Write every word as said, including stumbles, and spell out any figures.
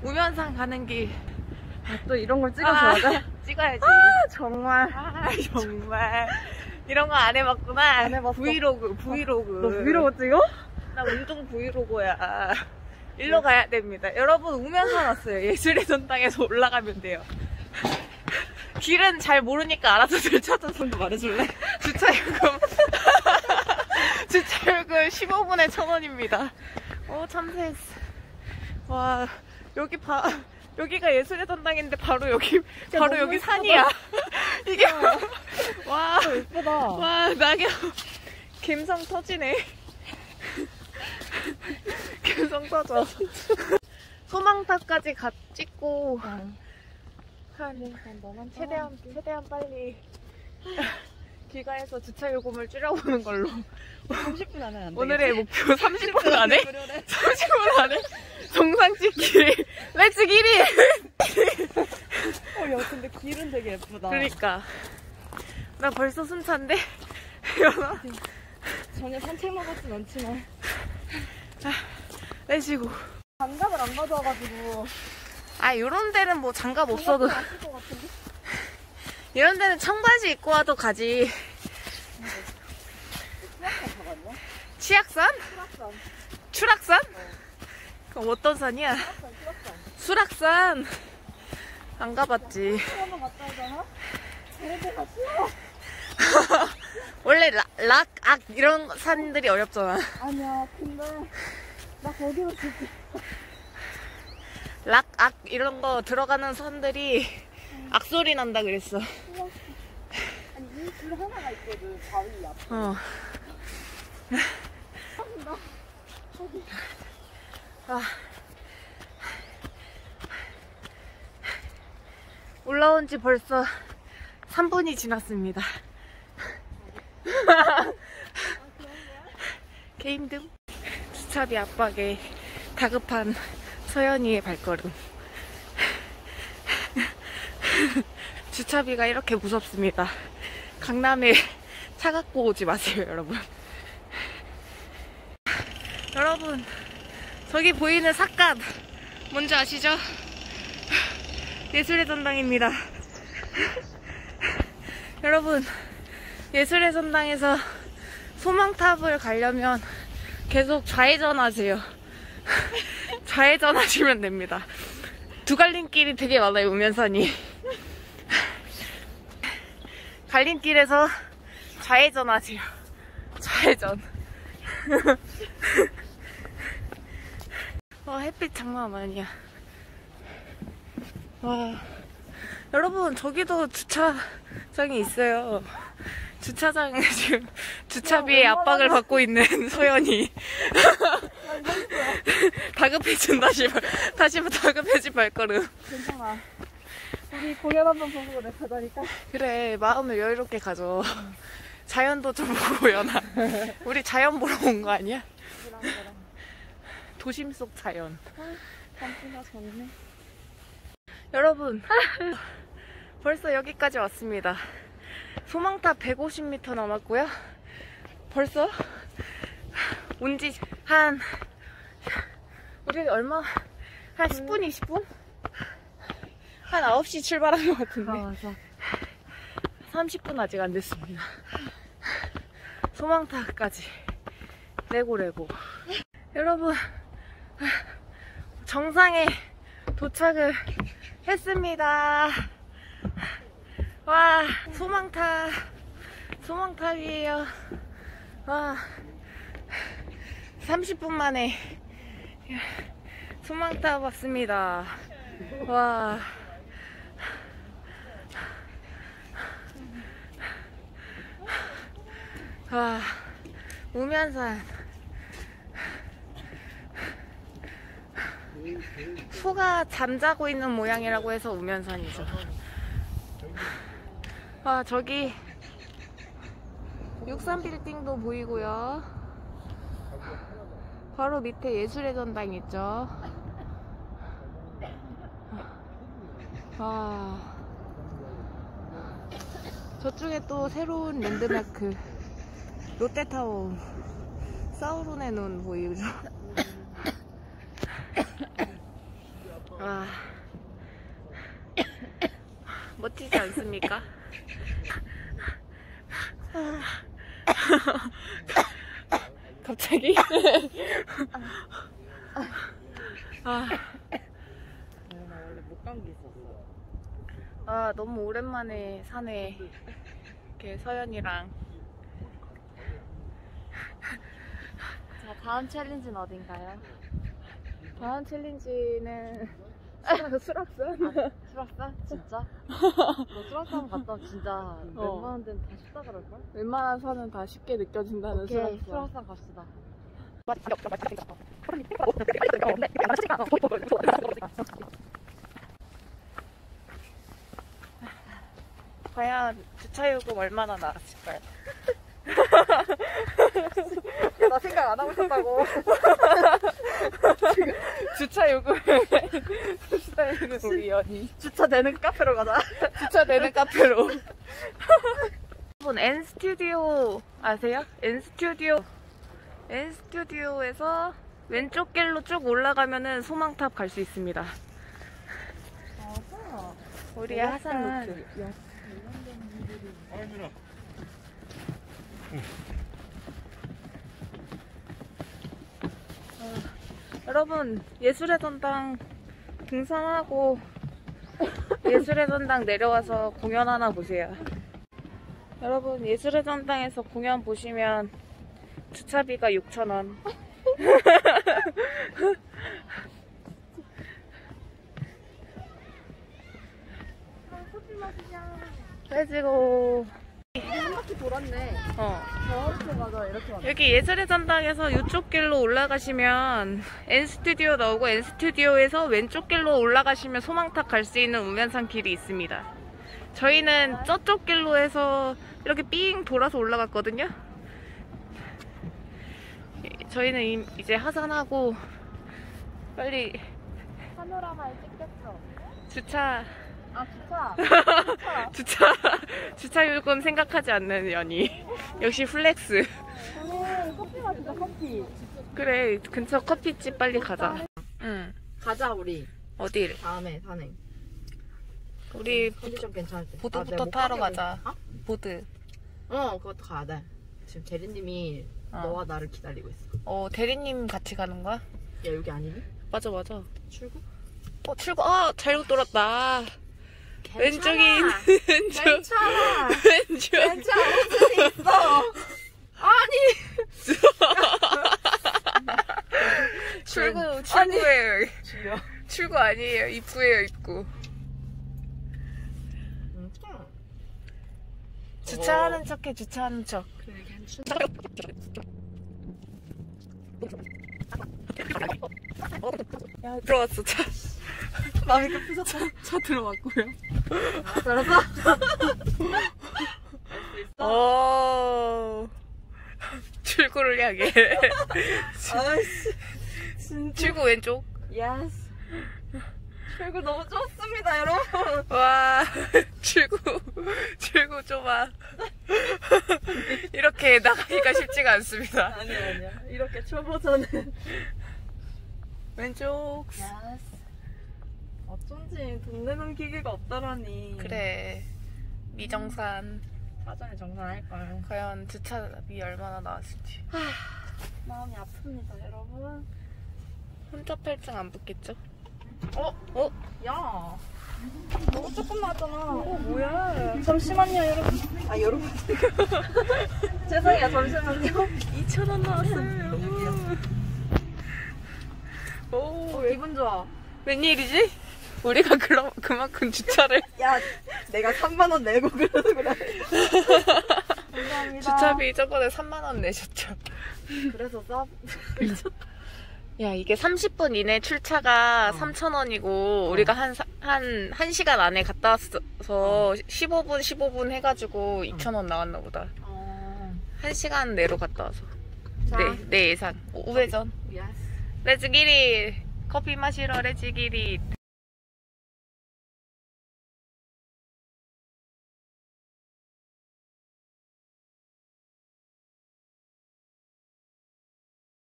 우면산 가는 길. 아, 또 이런 걸 찍어줘야 돼? 아, 찍어야지. 아, 정말. 아, 정말. 이런 거 안 해봤구나. 안 해봤어. 브이로그, 브이로그. 너 브이로그 찍어? 나 운동 브이로그야. 일로 가야 됩니다. 여러분, 우면산 왔어요. 예술의 전당에서 올라가면 돼요. 길은 잘 모르니까 알아서 들쳐줘서 말해줄래? 주차요금. 주차요금 십오 분에 천 원입니다. 어, 참새했어. 와, 여기 봐. 여기가 예술의 전당인데 바로 여기, 바로 여기 예쁘다. 산이야. 이게, 와. 어, 예쁘다. 와, 낙엽. 감성 터지네. 감성 터져. 소망탑까지 가 찍고, 어. 한, 최대한, 최대한 빨리 귀가해서 주차요금을 줄여보는 걸로. 삼십 분 안에 안 돼. 오늘의 목표 삼십 분 안에? 삼십 분 안에? 정상 찍기. 렛츠 기리! 어, 야, 근데 길은 되게 예쁘다. 그러니까. 나 벌써 숨찬데? 전혀 산책로 같진 않지만. 내쉬고. 장갑을 안 가져와가지고. 아, 요런 데는 뭐 장갑 없어도. 안쓸 것 같은데? 이런 데는 청바지 입고 와도 가지. 치악산 가봤냐? 치악산? 수락산. 추락산? 그럼 어떤 산이야? 수락산, 수락산. 수락산. 안 가봤지. 한번 갔다 오잖아? 그래도 가 싫어. 원래 락, 락, 악 이런 산들이 어렵잖아. 아니야, 근데 나 거기로 줄게. 락, 악 이런 거 들어가는 산들이 악소리 난다 그랬어. 아니, 이 길 하나가 있거든, 바위 앞에. 어. 아. 올라온 지 벌써 삼 분이 지났습니다. 게임등 주차비 압박에 다급한 서연이의 발걸음. 주차비가 이렇게 무섭습니다. 강남에 차 갖고 오지 마세요, 여러분. 여러분, 저기 보이는 삿갓 뭔지 아시죠? 예술의 전당입니다. 여러분, 예술의 전당에서 소망탑을 가려면 계속 좌회전 하세요. 좌회전 하시면 됩니다. 두 갈림길이 되게 많아요, 우면산이. 갈림길에서 좌회전 하세요. 좌회전. 와, 햇빛 장난 아니야. 와, 여러분, 저기도 주차장이 있어요. 주차장에 지금 주차비에 압박을 받고 있는 소연이. 다급해진 다시 다시 다급해진 발걸음. 괜찮아. 우리 공연 한번 보고 그래 가자니까. 그래, 마음을 여유롭게 가져. 자연도 좀 보고 연아. 우리 자연 보러 온 거 아니야? 도심 속 자연. 잠시가 좋네. 여러분, 벌써 여기까지 왔습니다. 소망탑 백오십 미터 남았고요. 벌써 온지 한 우리 얼마? 한 십 분, 이십 분? 한 아홉 시 출발한 것 같은데. 아, 맞아. 삼십 분 아직 안 됐습니다. 소망탑까지 레고레고. 여러분, 정상에 도착을 했습니다. 와, 소망탑, 소망탑이에요. 와, 삼십 분 만에 소망탑 왔습니다. 와. 와, 우면산. 소가 잠자고 있는 모양이라고 해서 우면산이죠. 와, 저기 육삼빌딩도 보이고요. 바로 밑에 예술의 전당 있죠. 와, 저쪽에 또 새로운 랜드마크 롯데타워 사우론의 눈 보이죠. 아, 멋지지 않습니까? 갑자기? 아, 나 원래 목감기 있었어. 아, 너무 오랜만에 산에 이렇게 서연이랑. 자, 다음 챌린지는 어딘가요? 다음 챌린지는 수락산? 수락산? 진짜? 너 수락산 갔다 오면 진짜 웬만한 데는 다 쉽다 그럴걸? 웬만한 산은 다 쉽게 느껴진다는 오케이, 수락산. 수락산 갑시다. 과연 주차 요금 얼마나 나왔을까요? 야, 나 생각 안 하고 있었다고. 주차 요금 주차 요금 우리 연이 주차되는 카페로 가자. 주차되는 카페로. 여러분 N 스튜디오 아세요? N 스튜디오 N 스튜디오에서 왼쪽 길로 쭉 올라가면은 소망탑 갈 수 있습니다. 아하. 우리 하산 아민아. 여러분 예술의 전당 등산하고 예술의 전당 내려와서 공연 하나 보세요. 여러분 예술의 전당에서 공연 보시면 주차비가 육천 원. 그래가지고 한 바퀴 돌았네. 어. 저렇게 가자, 이렇게 가자. 여기 예술의 전당에서 이쪽 길로 올라가시면 N 스튜디오 나오고 N 스튜디오에서 왼쪽 길로 올라가시면 소망탑 갈 수 있는 우면산 길이 있습니다. 저희는 저쪽 길로 해서 이렇게 삥 돌아서 올라갔거든요. 저희는 이- 이제 하산하고 빨리 파노라마에 찍혔어. 주차 아, 주차. 주차 주차 요금 생각하지 않는 연이. 역시 플렉스. 오늘 커피 마시자, 커피. 그래 근처 커피집 빨리 가자. 응. 가자, 우리. 어딜? 다음에 산행. 우리 컨디션 괜찮을 때. 보드부터 아, 내가 못 타러 가게 가자. 어? 보드. 어, 그것도 가야 돼. 지금 대리님이 어. 너와 나를 기다리고 있어. 어 대리님 같이 가는 거야? 야, 여기 아니니? 맞아 맞아. 출구? 어 출구. 아 잘못 돌았다. 왼쪽이 왼쪽 괜찮아. 왼쪽. 괜찮을 수 있어. 아니. 출구 출구예요. 줄여. 출구 아니에요. 입구예요 입구. 주차하는 척해 주차하는 척. 그래, 괜찮아. 야 들어왔어 차. 마음이 급해졌다. 차 들어왔고요. 알았어? 어 출구를 향해. 아이씨. 진짜. 출구 왼쪽. 예스. 출구 너무 좋습니다, 여러분. 와 출구 출구 좁아. 이렇게 나가기가 쉽지가 않습니다. 아니야, 아니야. 이렇게 초보자는. 왼쪽. 예스. 어쩐지 돈 내는 기계가 없다라니. 그래 미정산. 사전에 정산할걸. 과연 주차비 얼마나 나왔을지. 마음이 아픕니다, 여러분. 혼잡할증 안 붙겠죠? 어? 어? 야. 너무 조금 나왔잖아. 어 뭐야? 잠시만요, 여러분. 아, 여러분. 죄송해요, 잠시만요. 이천 원 나왔어요 여러분. 오 어, 왜, 기분 좋아. 웬일이지? 우리가 그럼 그만큼 주차를 야, 내가 삼만 원 내고 그래서 그래. 감사합니다. 주차비 저번에 삼만 원 내셨죠? 그래서 싸. 야 이게 삼십 분 이내 출차가 어. 삼천 원이고 우리가 한, 한, 한 시간 안에 갔다 왔어서 어. 십오 분 십오 분 해가지고 이천 원 나왔나 보다. 어. 한 시간 내로 갔다 와서. 자. 네, 내 예산. 우회전. 예스. 레츠 기릿! 커피 마시러 레츠 기릿!